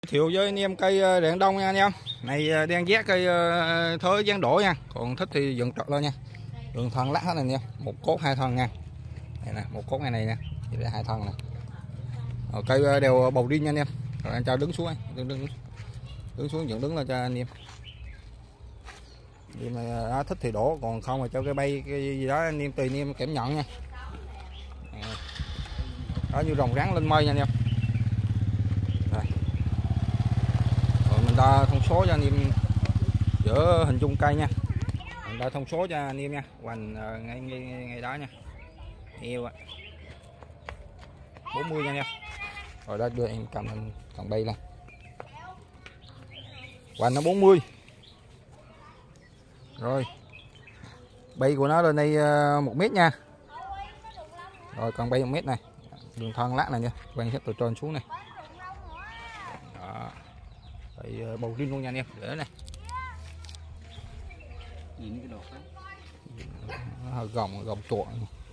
Thiệu với anh em cây đèn đông nha anh em. Này đang vét cây thới dán đổ nha. Còn thích thì dựng trật lên nha. Đường thân lát hết này anh em. Một cốt hai thân nha. Đây nè, một cốt này nè. Vậy là hai thân nè. Rồi cây đều bầu riêng nha anh em. Rồi anh cho đứng xuống đứng xuống dựng đứng lên cho anh em. Vì mà thích thì đổ, còn không mà cho cái bay cái gì đó anh em tùy anh em cảm nhận nha. Đó như rồng rắn lên mây nha anh em. Rồi mình đo thông số cho anh em giữa hình dung cây nha. Mình đo thông số cho anh em nha, hoành ngay đó nha. Eo á 40 nha anh em. Rồi đó đưa em cầm bay lên. Hoành nó 40. Rồi bay của nó lên đây 1 mét nha. Rồi còn bay 1 mét này. Đường thân lát này nha, quan sát từ trên xuống này. Đó. Đây bầu riêng luôn nha anh em, để này. Nhìn cái đột đấy. Gồng chuột.